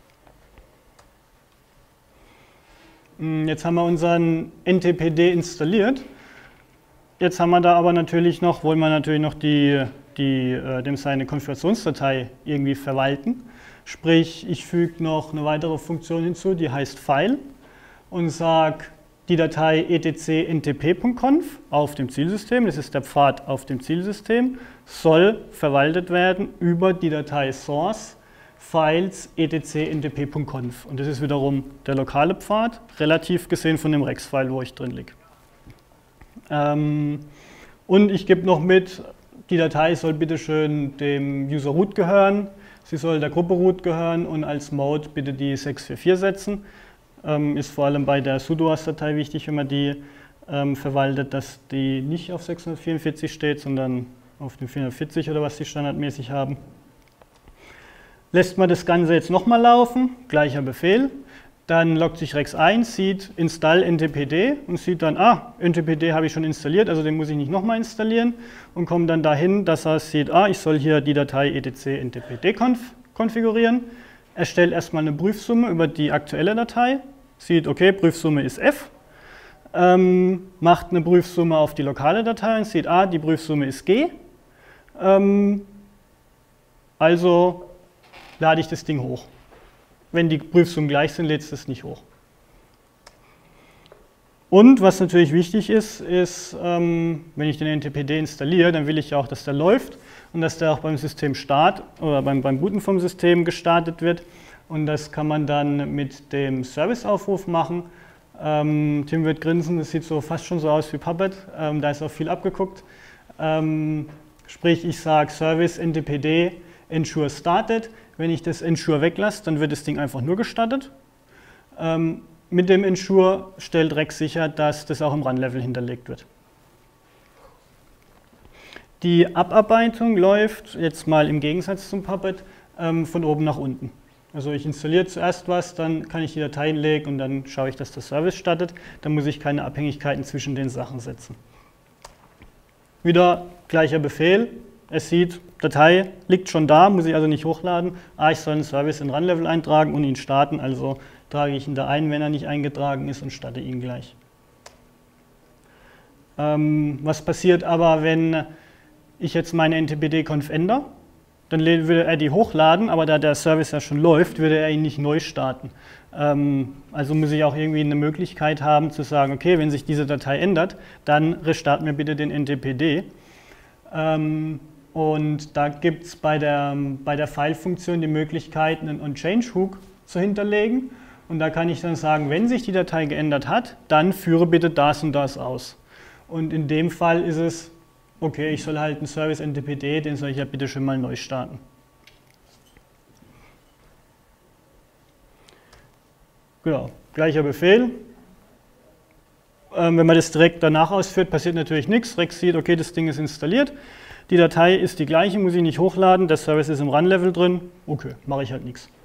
Jetzt haben wir unseren N T P D installiert. Jetzt haben wir da aber natürlich noch, wollen wir natürlich noch die, die, äh, dem seine Konfigurationsdatei irgendwie verwalten. Sprich, ich füge noch eine weitere Funktion hinzu, die heißt File und sage, die Datei etc ntp.conf auf dem Zielsystem, das ist der Pfad auf dem Zielsystem, soll verwaltet werden über die Datei source files etc ntp.conf. Und das ist wiederum der lokale Pfad, relativ gesehen von dem Rex-File, wo ich drin liege. Ähm, und ich gebe noch mit, die Datei soll bitte schön dem User Root gehören, sie soll der Gruppe Root gehören und als Mode bitte die sechs vier vier setzen. Ähm, ist vor allem bei der sudoers-Datei wichtig, wenn man die ähm, verwaltet, dass die nicht auf sechshundertvierundvierzig steht, sondern auf dem vierhundertvierzig oder was die standardmäßig haben. Lässt man das Ganze jetzt nochmal laufen, gleicher Befehl, dann loggt sich Rex ein, sieht install ntpd und sieht dann, ah, ntpd habe ich schon installiert, also den muss ich nicht nochmal installieren und kommt dann dahin, dass er sieht, ah, ich soll hier die Datei etc ntpd-conf konfigurieren, erstellt erstmal eine Prüfsumme über die aktuelle Datei, sieht, okay, Prüfsumme ist f, ähm, macht eine Prüfsumme auf die lokale Datei und sieht, ah, die Prüfsumme ist g, ähm, also lade ich das Ding hoch. Wenn die Prüfsummen gleich sind, lädt es das nicht hoch. Und was natürlich wichtig ist, ist, ähm, wenn ich den ntpd installiere, dann will ich ja auch, dass der läuft und dass der auch beim Systemstart oder beim, beim Booten vom System gestartet wird. Und das kann man dann mit dem Serviceaufruf machen. Ähm, Tim wird grinsen, das sieht so fast schon so aus wie Puppet, ähm, da ist auch viel abgeguckt. Ähm, sprich, ich sage Service ntpd ensure started. Wenn ich das ensure weglasse, dann wird das Ding einfach nur gestartet. Ähm, mit dem ensure stellt Rex sicher, dass das auch im Run-Level hinterlegt wird. Die Abarbeitung läuft jetzt mal im Gegensatz zum Puppet ähm, von oben nach unten. Also ich installiere zuerst was, dann kann ich die Datei hinlegen und dann schaue ich, dass der Service startet. Dann muss ich keine Abhängigkeiten zwischen den Sachen setzen. Wieder gleicher Befehl. Es sieht, Datei liegt schon da, muss ich also nicht hochladen. Ah, ich soll einen Service in Run-Level eintragen und ihn starten, also trage ich ihn da ein, wenn er nicht eingetragen ist und starte ihn gleich. Ähm, was passiert aber, wenn ich jetzt meine ntpd-conf ändere? Dann würde er die hochladen, aber da der Service ja schon läuft, würde er ihn nicht neu starten. Ähm, also muss ich auch irgendwie eine Möglichkeit haben zu sagen, okay, wenn sich diese Datei ändert, dann restart mir bitte den ntpd. Ähm, Und da gibt es bei der, bei der File-Funktion die Möglichkeit, einen onChange-Hook zu hinterlegen. Und da kann ich dann sagen, wenn sich die Datei geändert hat, dann führe bitte das und das aus. Und in dem Fall ist es, okay, ich soll halt einen Service ntpd, den soll ich ja bitte schon mal neu starten. Genau, gleicher Befehl. Ähm, wenn man das direkt danach ausführt, passiert natürlich nichts. Rex sieht, okay, das Ding ist installiert. Die Datei ist die gleiche, muss ich nicht hochladen, der Service ist im Run-Level drin, okay, mache ich halt nichts.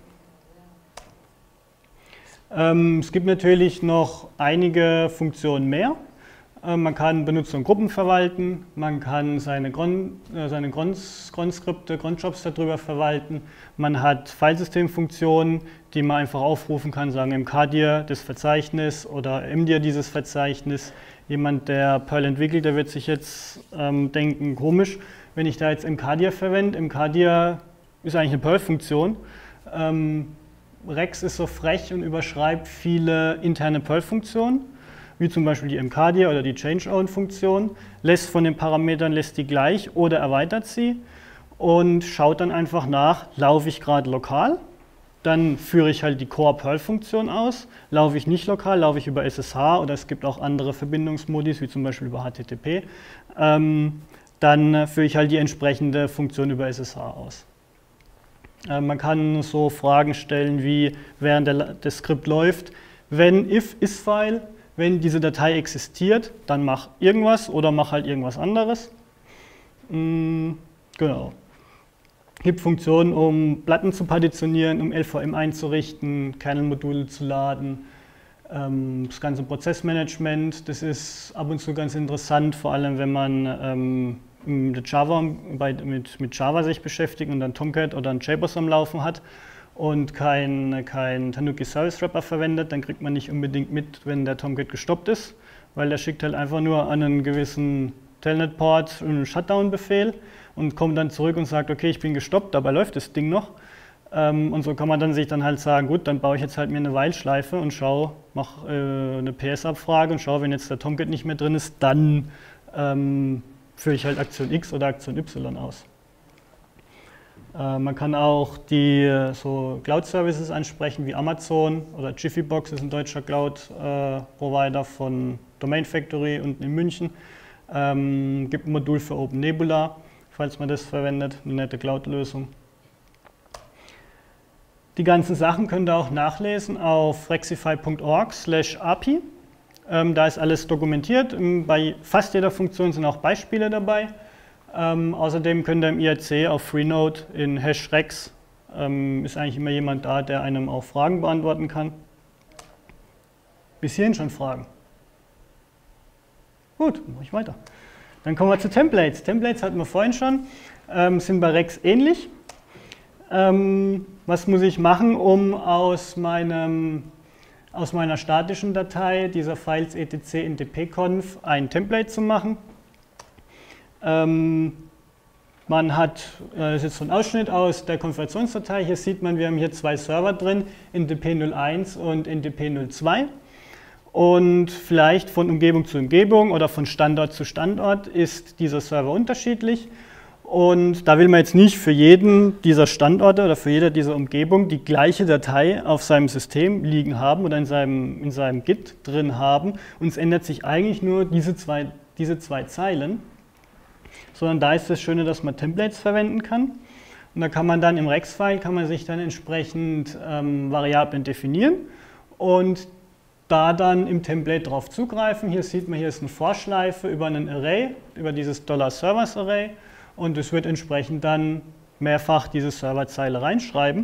Ähm, es gibt natürlich noch einige Funktionen mehr. Ähm, man kann Benutzer und Gruppen verwalten, man kann seine Cron, äh, seine Cron-Skripte, Cron-Jobs darüber verwalten, man hat Filesystemfunktionen, die man einfach aufrufen kann, sagen mkdir das Verzeichnis oder mdir dieses Verzeichnis. Jemand, der Perl entwickelt, der wird sich jetzt ähm, denken, komisch, wenn ich da jetzt mkdir verwende. Mkdir ist eigentlich eine Perl-Funktion. Ähm, Rex ist so frech und überschreibt viele interne Perl-Funktionen, wie zum Beispiel die mkdir oder die change-own-Funktion, lässt von den Parametern, lässt die gleich oder erweitert sie und schaut dann einfach nach, laufe ich gerade lokal. Dann führe ich halt die Core-Perl-Funktion aus. Laufe ich nicht lokal, laufe ich über S S H oder es gibt auch andere Verbindungsmodis, wie zum Beispiel über H T T P. Ähm, dann führe ich halt die entsprechende Funktion über S S H aus. Äh, man kann so Fragen stellen wie, während der, das Skript läuft, wenn if is-File, wenn diese Datei existiert, dann mach irgendwas oder mach halt irgendwas anderes. Mhm, genau. Es gibt Funktionen, um Platten zu partitionieren, um L V M einzurichten, Kernel-Module zu laden, ähm, das ganze Prozessmanagement. Das ist ab und zu ganz interessant, vor allem wenn man ähm, mit, Java, bei, mit, mit Java sich beschäftigt und dann Tomcat oder ein JBoss am Laufen hat und kein, kein Tanuki Service Wrapper verwendet, dann kriegt man nicht unbedingt mit, wenn der Tomcat gestoppt ist, weil der schickt halt einfach nur an einen gewissen Telnet-Port einen Shutdown-Befehl und kommt dann zurück und sagt, okay, ich bin gestoppt, dabei läuft das Ding noch. Ähm, und so kann man dann sich dann halt sagen, gut, dann baue ich jetzt halt mir eine While-Schleife und schaue, mache äh, eine P S-Abfrage und schaue, wenn jetzt der Tomcat nicht mehr drin ist, dann ähm, führe ich halt Aktion X oder Aktion Y aus. Äh, man kann auch die so Cloud-Services ansprechen wie Amazon oder Jiffybox ist ein deutscher Cloud-Provider äh, von Domain Factory unten in München. Ähm, gibt ein Modul für OpenNebula, falls man das verwendet, eine nette Cloud-Lösung. Die ganzen Sachen könnt ihr auch nachlesen auf rexify punkt org slash A P I. Ähm, da ist alles dokumentiert. Bei fast jeder Funktion sind auch Beispiele dabei. Ähm, außerdem könnt ihr im I R C auf Freenode in hashrex, ähm, ist eigentlich immer jemand da, der einem auch Fragen beantworten kann. Bis hierhin schon Fragen? Gut, mache ich weiter. Dann kommen wir zu Templates. Templates hatten wir vorhin schon, ähm, sind bei Rex ähnlich. Ähm, was muss ich machen, um aus, meinem, aus meiner statischen Datei, dieser Files etc in dpconf, ein Template zu machen? Ähm, man hat, äh, das ist jetzt so ein Ausschnitt aus der Konfigurationsdatei, hier sieht man, wir haben hier zwei Server drin, in D P null eins und in D P null zwei. Und vielleicht von Umgebung zu Umgebung oder von Standort zu Standort ist dieser Server unterschiedlich. Und da will man jetzt nicht für jeden dieser Standorte oder für jede dieser Umgebung die gleiche Datei auf seinem System liegen haben oder in seinem, in seinem Git drin haben. Und es ändert sich eigentlich nur diese zwei, diese zwei Zeilen. Sondern da ist das Schöne, dass man Templates verwenden kann. Und da kann man dann im Rex-File kann man sich dann entsprechend ähm, Variablen definieren und da dann im Template drauf zugreifen. Hier sieht man, hier ist eine Vorschleife über einen Array, über dieses $Servers-Array. Und es wird entsprechend dann mehrfach diese Serverzeile reinschreiben.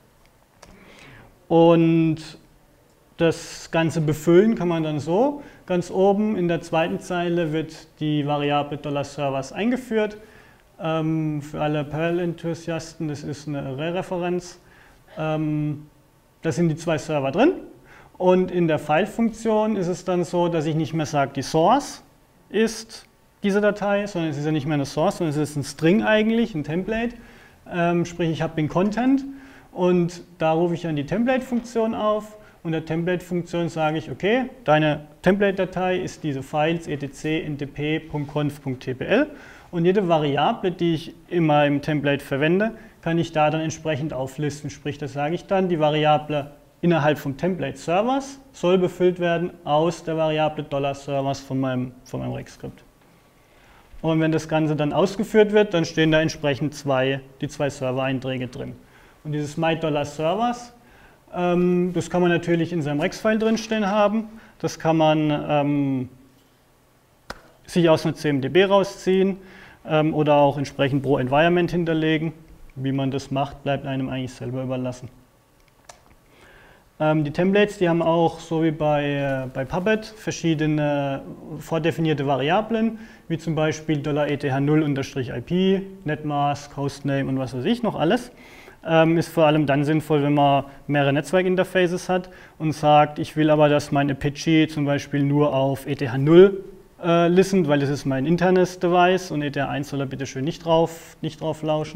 Und das Ganze befüllen kann man dann so. Ganz oben in der zweiten Zeile wird die Variable $Servers eingeführt. Ähm, für alle Perl-Enthusiasten, das ist eine Array-Referenz. Ähm, da sind die zwei Server drin. Und in der File-Funktion ist es dann so, dass ich nicht mehr sage, die Source ist diese Datei, sondern es ist ja nicht mehr eine Source, sondern es ist ein String eigentlich, ein Template. Ähm, sprich, ich habe den Content und da rufe ich dann die Template-Funktion auf und der Template-Funktion sage ich, okay, deine Template-Datei ist diese Files etc in dp.conf.tpl und jede Variable, die ich in meinem Template verwende, kann ich da dann entsprechend auflisten. Sprich, das sage ich dann, die Variable innerhalb vom Template-Servers soll befüllt werden aus der Variable $Servers von meinem, von meinem Rex-Skript. Und wenn das Ganze dann ausgeführt wird, dann stehen da entsprechend zwei, die zwei Server-Einträge drin. Und dieses my$servers, ähm, das kann man natürlich in seinem Rex-File drinstehen haben. Das kann man ähm, sich aus einer C M D B rausziehen ähm, oder auch entsprechend pro Environment hinterlegen. Wie man das macht, bleibt einem eigentlich selber überlassen. Ähm, die Templates, die haben auch, so wie bei, äh, bei Puppet, verschiedene vordefinierte Variablen, wie zum Beispiel $E T H null I P, Netmask, Hostname und was weiß ich noch alles. Ähm, ist vor allem dann sinnvoll, wenn man mehrere Netzwerkinterfaces hat und sagt, ich will aber, dass mein Apache zum Beispiel nur auf E T H null äh, listened, weil das ist mein internes Device und E T H eins soll er bitte schön nicht drauf, nicht drauf lauschen.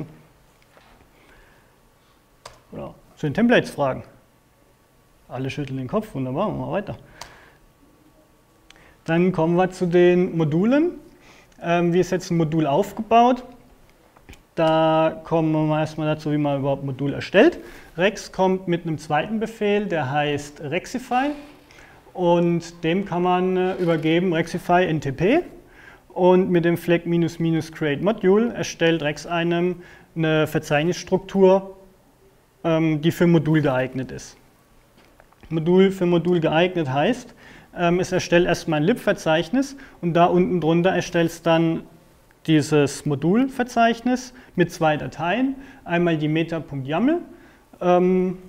Ja, zu den Templates fragen. Alle schütteln den Kopf, wunderbar, machen wir weiter. Dann kommen wir zu den Modulen. Ähm, wie ist jetzt ein Modul aufgebaut? Da kommen wir erstmal dazu, wie man überhaupt ein Modul erstellt. Rex kommt mit einem zweiten Befehl, der heißt Rexify. Und dem kann man äh, übergeben Rexify N T P. Und mit dem Flag minus minus create Module erstellt Rex einem eine Verzeichnisstruktur, ähm, die für Modul geeignet ist. Modul für Modul geeignet heißt, ähm, es erstellt erstmal ein lib-Verzeichnis und da unten drunter erstellt es dann dieses Modulverzeichnis mit zwei Dateien. Einmal die meta.yaml. Ähm,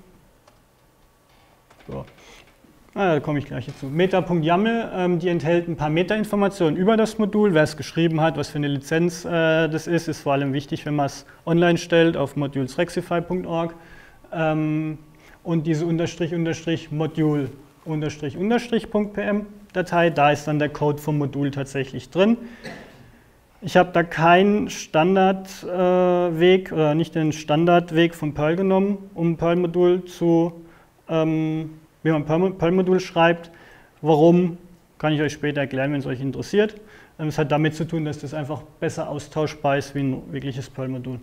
so. ah, da komme ich gleich dazu. Meta.yaml, ähm, die enthält ein paar Meta-Informationen über das Modul. Wer es geschrieben hat, was für eine Lizenz äh, das ist, ist vor allem wichtig, wenn man es online stellt auf modulesrexify punkt org. Ähm, Und diese Unterstrich, Unterstrich, Modul, Unterstrich, Unterstrich, .pm Datei, da ist dann der Code vom Modul tatsächlich drin. Ich habe da keinen Standardweg äh, oder nicht den Standardweg von Perl genommen, um ein Perl-Modul zu, ähm, wie man ein Perl-Modul schreibt. Warum, kann ich euch später erklären, wenn es euch interessiert. Es hat damit zu tun, dass das einfach besser austauschbar ist wie ein wirkliches Perl-Modul.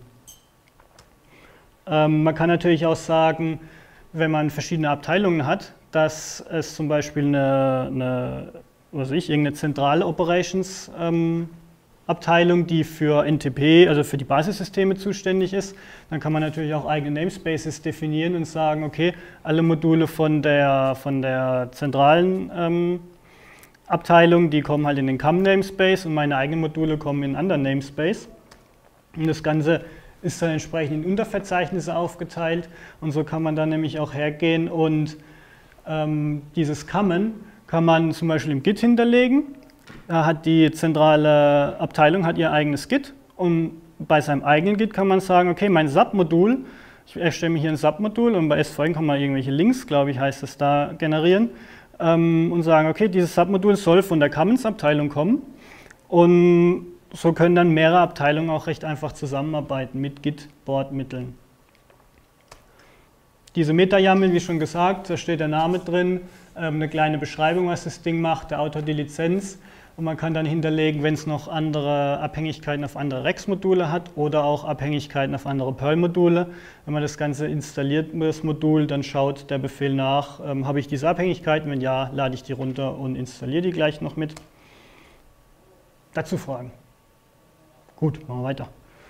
Ähm, man kann natürlich auch sagen, wenn man verschiedene Abteilungen hat, dass es zum Beispiel eine, eine was weiß ich, irgendeine zentrale Operations ähm, Abteilung, die für N T P, also für die Basissysteme zuständig ist. Dann kann man natürlich auch eigene Namespaces definieren und sagen, okay, alle Module von der, von der zentralen ähm, Abteilung, die kommen halt in den C A M-Namespace und meine eigenen Module kommen in einen anderen Namespace. Und das Ganze ist dann entsprechend in Unterverzeichnisse aufgeteilt und so kann man dann nämlich auch hergehen und ähm, dieses Common kann man zum Beispiel im Git hinterlegen. Da hat die zentrale Abteilung hat ihr eigenes Git und bei seinem eigenen Git kann man sagen, okay, mein Submodul, ich erstelle mir hier ein Submodul und bei S V N kann man irgendwelche Links, glaube ich, heißt es da, generieren ähm, und sagen, okay, dieses Submodul soll von der Commons-Abteilung kommen und so können dann mehrere Abteilungen auch recht einfach zusammenarbeiten mit Git-Board-Mitteln. Diese Meta-YAML, wie schon gesagt, da steht der Name drin, eine kleine Beschreibung, was das Ding macht, der Autor die Lizenz und man kann dann hinterlegen, wenn es noch andere Abhängigkeiten auf andere Rex-Module hat oder auch Abhängigkeiten auf andere Perl-Module. Wenn man das Ganze installiert, das Modul, dann schaut der Befehl nach, ähm, habe ich diese Abhängigkeiten, wenn ja, lade ich die runter und installiere die gleich noch mit. Dazu Fragen? Gut, machen wir weiter.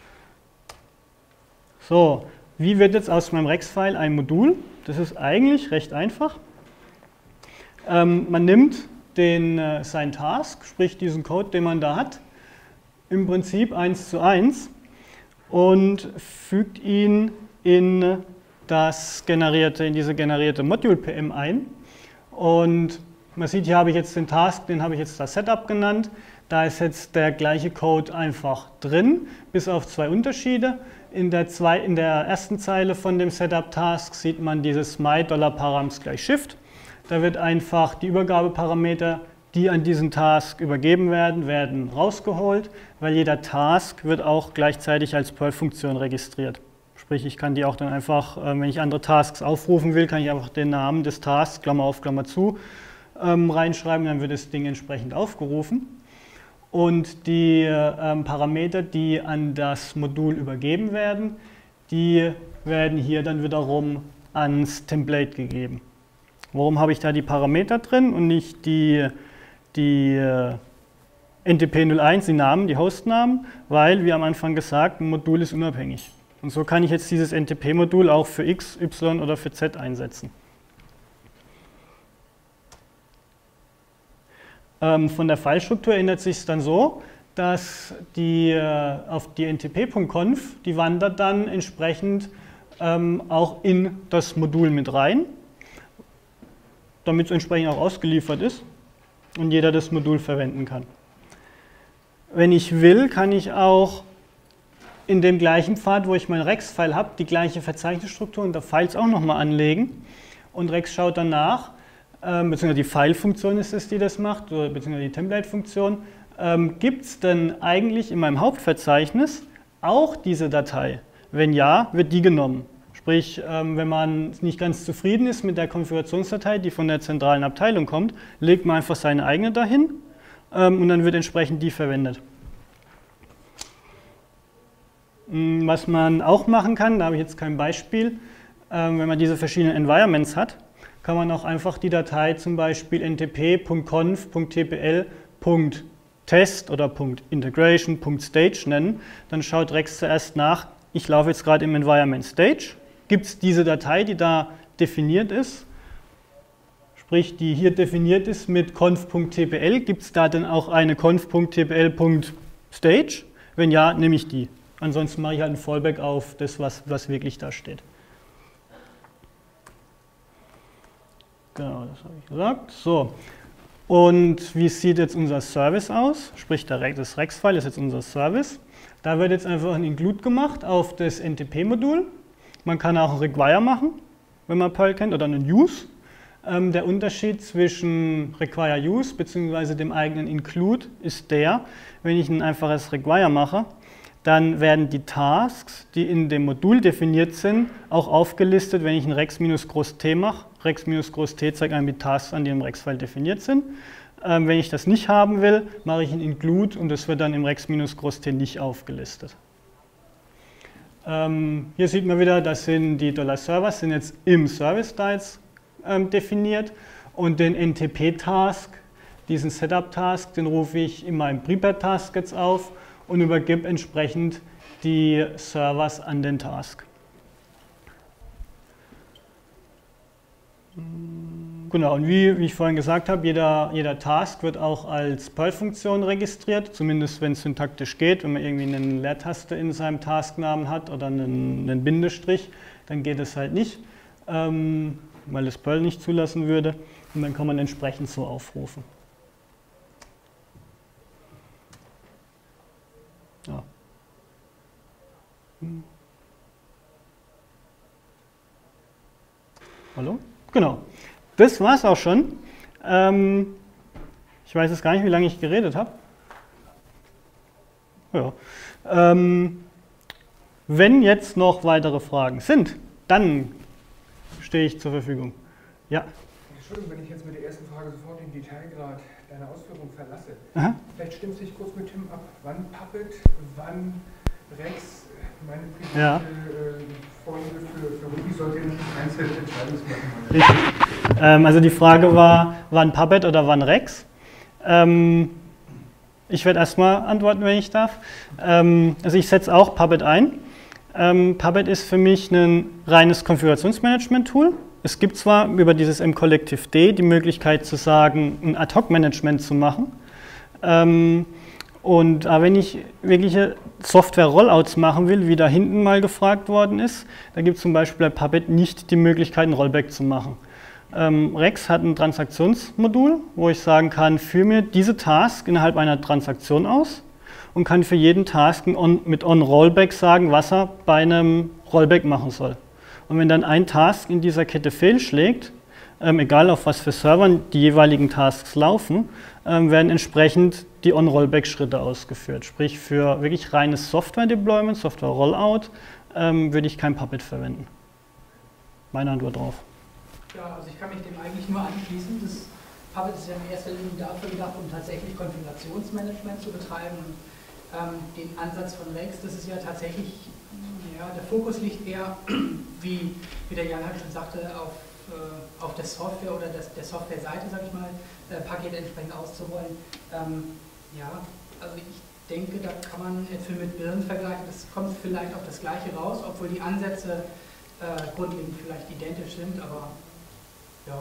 So, wie wird jetzt aus meinem Rex-File ein Modul? Das ist eigentlich recht einfach. Ähm, man nimmt den, äh, seinen Task, sprich diesen Code, den man da hat, im Prinzip eins zu eins und fügt ihn in, das generierte, in diese generierte Module-P M ein. Und man sieht, hier habe ich jetzt den Task, den habe ich jetzt das Setup genannt. Da ist jetzt der gleiche Code einfach drin, bis auf zwei Unterschiede. In der, zwei, in der ersten Zeile von dem Setup-Task sieht man dieses my$params gleich Shift. Da wird einfach die Übergabeparameter, die an diesen Task übergeben werden, werden rausgeholt, weil jeder Task wird auch gleichzeitig als Perl-Funktion registriert. Sprich, ich kann die auch dann einfach, wenn ich andere Tasks aufrufen will, kann ich einfach den Namen des Tasks, Klammer auf, Klammer zu, ähm, reinschreiben, dann wird das Ding entsprechend aufgerufen. Und die ähm, Parameter, die an das Modul übergeben werden, die werden hier dann wiederum ans Template gegeben. Warum habe ich da die Parameter drin und nicht die, die äh, N T P null eins, die Namen, die Hostnamen? Weil, wie am Anfang gesagt, ein Modul ist unabhängig. Und so kann ich jetzt dieses N T P-Modul auch für X, Y oder für Z einsetzen. Ähm, von der Filestruktur ändert sich es dann so, dass die äh, auf die N T P.conf, die wandert dann entsprechend ähm, auch in das Modul mit rein, damit es entsprechend auch ausgeliefert ist und jeder das Modul verwenden kann. Wenn ich will, kann ich auch in dem gleichen Pfad, wo ich mein Rex-File habe, die gleiche Verzeichnisstruktur unter Files auch nochmal anlegen und Rex schaut dann nach, ähm, beziehungsweise die File-Funktion ist es, die das macht, oder beziehungsweise die Template-Funktion, ähm, gibt es denn eigentlich in meinem Hauptverzeichnis auch diese Datei? Wenn ja, wird die genommen. Sprich, wenn man nicht ganz zufrieden ist mit der Konfigurationsdatei, die von der zentralen Abteilung kommt, legt man einfach seine eigene dahin und dann wird entsprechend die verwendet. Was man auch machen kann, da habe ich jetzt kein Beispiel, wenn man diese verschiedenen Environments hat, kann man auch einfach die Datei zum Beispiel ntp.conf.tpl.test oder .integration.stage nennen. Dann schaut Rex zuerst nach, ich laufe jetzt gerade im Environment Stage. Gibt es diese Datei, die da definiert ist, sprich die hier definiert ist mit conf.tpl, gibt es da dann auch eine conf.tpl.stage? Wenn ja, nehme ich die. Ansonsten mache ich halt ein Fallback auf das, was, was wirklich da steht. Genau, das habe ich gesagt. So. Und wie sieht jetzt unser Service aus? Sprich, das Rex-File ist jetzt unser Service. Da wird jetzt einfach ein Include gemacht auf das N T P-Modul. Man kann auch ein Require machen, wenn man Perl kennt, oder einen Use. Ähm, der Unterschied zwischen require use bzw. dem eigenen include ist der, wenn ich ein einfaches require mache, dann werden die Tasks, die in dem Modul definiert sind, auch aufgelistet, wenn ich ein rex-T mache. Rex-T zeigt einem die Tasks an, die im Rex-File definiert sind. Ähm, wenn ich das nicht haben will, mache ich ein include und das wird dann im rex-T nicht aufgelistet. Ähm, hier sieht man wieder, das sind die $Servers, sind jetzt im Service-Styles ähm, definiert und den N T P-Task, diesen Setup-Task, den rufe ich in meinem Prepare-Task jetzt auf und übergebe entsprechend die Servers an den Task. Genau, und wie, wie ich vorhin gesagt habe, jeder, jeder Task wird auch als Perl-Funktion registriert, zumindest wenn es syntaktisch geht. Wenn man irgendwie eine Leertaste in seinem Tasknamen hat oder einen, einen Bindestrich, dann geht es halt nicht, ähm, weil es Perl nicht zulassen würde. Und dann kann man entsprechend so aufrufen. Ja. Hm. Hallo? Genau. Das war es auch schon. Ähm, ich weiß jetzt gar nicht, wie lange ich geredet habe. Ja. Ähm, wenn jetzt noch weitere Fragen sind, dann stehe ich zur Verfügung. Ja. Entschuldigung, wenn ich jetzt mit der ersten Frage sofort den Detailgrad deiner Ausführung verlasse. Aha. Vielleicht stimmst du dich kurz mit Tim ab, wann Puppet, wann Rex, meine private ja. äh, Freunde für, für Ruby sollte nicht einzelne Entscheidungsmerkmale. Richtig. Ähm, also die Frage war, wann Puppet oder wann Rex? Ähm, ich werde erstmal antworten, wenn ich darf. Ähm, also ich setze auch Puppet ein. Ähm, Puppet ist für mich ein reines Konfigurationsmanagement-Tool. Es gibt zwar über dieses mCollectiveD die Möglichkeit zu sagen, ein Ad-Hoc-Management zu machen. Ähm, und aber wenn ich wirkliche Software-Rollouts machen will, wie da hinten mal gefragt worden ist, da gibt es zum Beispiel bei Puppet nicht die Möglichkeit, ein Rollback zu machen. Ähm, Rex hat ein Transaktionsmodul, wo ich sagen kann, führe mir diese Task innerhalb einer Transaktion aus und kann für jeden Task on, mit on-Rollback sagen, was er bei einem Rollback machen soll. Und wenn dann ein Task in dieser Kette fehlschlägt, ähm, egal auf was für Servern die jeweiligen Tasks laufen, ähm, werden entsprechend die On-Rollback-Schritte ausgeführt. Sprich, für wirklich reines Software-Deployment, Software-Rollout, ähm, würde ich kein Puppet verwenden. Meine Antwort drauf. Ja, also ich kann mich dem eigentlich nur anschließen. Das Puppet ist ja in erster Linie dafür gedacht, um tatsächlich Konfigurationsmanagement zu betreiben. Und ähm, den Ansatz von Rex, das ist ja tatsächlich, ja, der Fokus liegt eher, wie, wie der Jan halt schon sagte, auf, äh, auf der Software oder das, der Softwareseite, sag ich mal, äh, Pakete entsprechend auszurollen. Ähm, ja, also ich denke, da kann man Äpfel mit Birnen vergleichen. Das kommt vielleicht auf das Gleiche raus, obwohl die Ansätze äh, grundlegend vielleicht identisch sind, aber ja.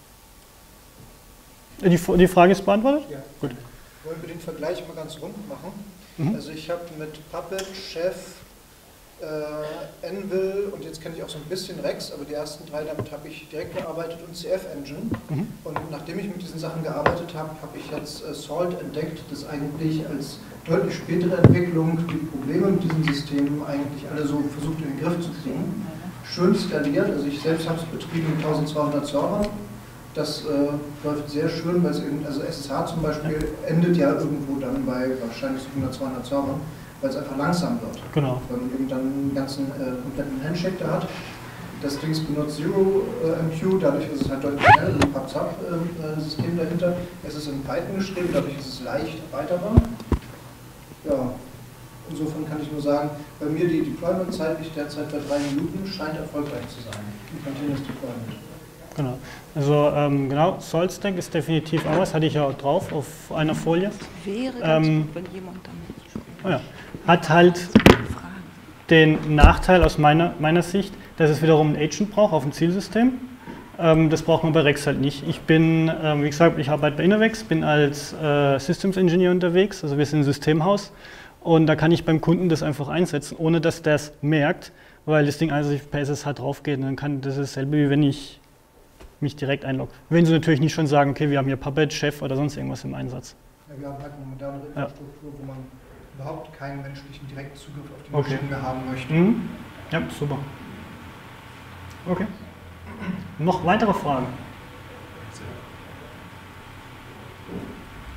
Die, die Frage ist beantwortet? Ja. Gut. Wollen wir den Vergleich mal ganz rund machen? Mhm. Also ich habe mit Puppet, Chef, äh, Anvil und jetzt kenne ich auch so ein bisschen Rex, aber die ersten drei, damit habe ich direkt gearbeitet und C F Engine. Mhm. Und nachdem ich mit diesen Sachen gearbeitet habe, habe ich jetzt äh, Salt entdeckt, das eigentlich als deutlich spätere Entwicklung die Probleme mit diesen Systemen eigentlich alle so versucht in den Griff zu kriegen. Schön skaliert, also ich selbst habe es betrieben mit eintausendzweihundert Servern. Das äh, läuft sehr schön, weil es eben, also S S H zum Beispiel endet ja irgendwo dann bei wahrscheinlich so hundert, zweihundert Servern, weil es einfach langsam wird. Genau. Weil man eben dann einen ganzen äh, kompletten Handshake da hat. Das Ding benutzt Zero äh, M Q, dadurch ist es halt deutlich schneller, ein PubSub-System äh, dahinter. Es ist in Python geschrieben, dadurch ist es leicht erweiterbar. Ja, insofern kann ich nur sagen, bei mir die Deployment-Zeit liegt derzeit bei drei Minuten, scheint erfolgreich zu sein. Continuous Deployment. Genau, also ähm, genau, SaltStack ist definitiv auch was, hatte ich ja auch drauf auf einer Folie. Wäre ganz ähm, gut, wenn jemand damit oh ja, hat halt den Nachteil aus meiner, meiner Sicht, dass es wiederum ein Agent braucht auf dem Zielsystem. Ähm, das braucht man bei Rex halt nicht. Ich bin, ähm, wie gesagt, ich arbeite bei Innovex, bin als äh, Systems Engineer unterwegs, also wir sind ein Systemhaus und da kann ich beim Kunden das einfach einsetzen, ohne dass der es merkt, weil das Ding also per S S H drauf geht und dann kann das dasselbe, wie wenn ich mich direkt einlogge. Wenn Sie natürlich nicht schon sagen, okay, wir haben hier Puppet, Chef oder sonst irgendwas im Einsatz. Ja, wir haben halt eine moderne Infrastruktur, ja, wo man überhaupt keinen menschlichen direkten Zugriff auf die okay. Maschinen mehr haben möchte. Mhm. Ja, super. Okay. Noch weitere Fragen?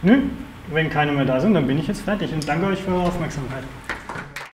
Nö, wenn keine mehr da sind, dann bin ich jetzt fertig und danke euch für eure Aufmerksamkeit.